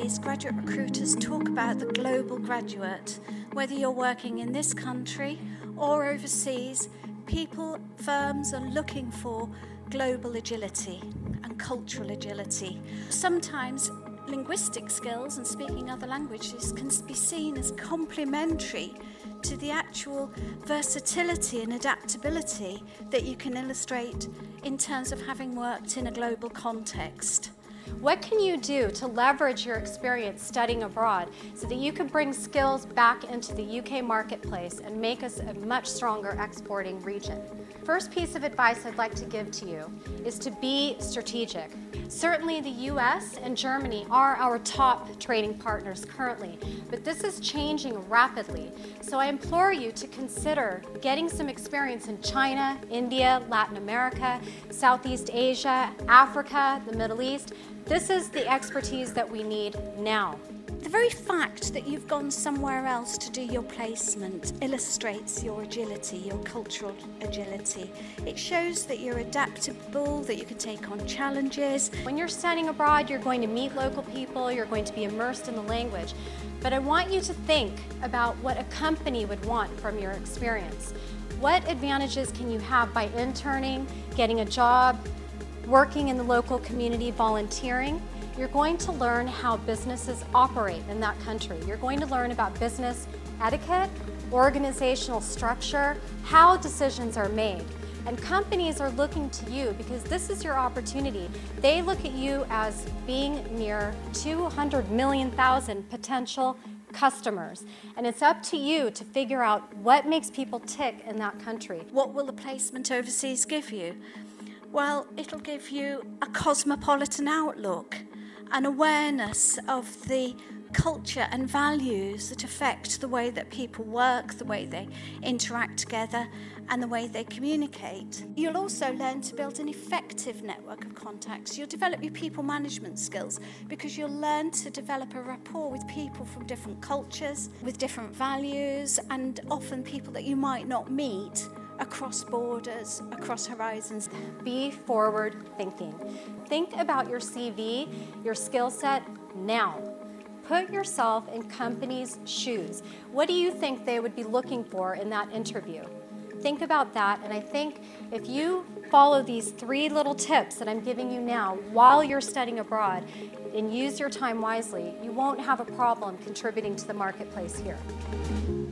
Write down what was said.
days, graduate recruiters talk about the global graduate. Whether you're working in this country or overseas, firms are looking for global agility and cultural agility. Sometimes linguistic skills and speaking other languages can be seen as complementary to the actual versatility and adaptability that you can illustrate in terms of having worked in a global context. What can you do to leverage your experience studying abroad so that you can bring skills back into the UK marketplace and make us a much stronger exporting region? First piece of advice I'd like to give to you is to be strategic. Certainly the US and Germany are our top trading partners currently, but this is changing rapidly. So I implore you to consider getting some experience in China, India, Latin America, Southeast Asia, Africa, the Middle East. This is the expertise that we need now. The very fact that you've gone somewhere else to do your placement illustrates your agility, your cultural agility. It shows that you're adaptable, that you can take on challenges. When you're studying abroad, you're going to meet local people, you're going to be immersed in the language. But I want you to think about what a company would want from your experience. What advantages can you have by interning, getting a job, working in the local community, volunteering? You're going to learn how businesses operate in that country. You're going to learn about business etiquette, organizational structure, how decisions are made. And companies are looking to you because this is your opportunity. They look at you as being near 200 million potential customers. And it's up to you to figure out what makes people tick in that country. What will the placement overseas give you? Well, it'll give you a cosmopolitan outlook, an awareness of the culture and values that affect the way that people work, the way they interact together, and the way they communicate. You'll also learn to build an effective network of contacts. You'll develop your people management skills because you'll learn to develop a rapport with people from different cultures, with different values, and often people that you might not meet across borders, across horizons. Be forward thinking. Think about your CV, your skill set now. Put yourself in companies' shoes. What do you think they would be looking for in that interview? Think about that, and I think if you follow these 3 little tips that I'm giving you now while you're studying abroad and use your time wisely, you won't have a problem contributing to the marketplace here.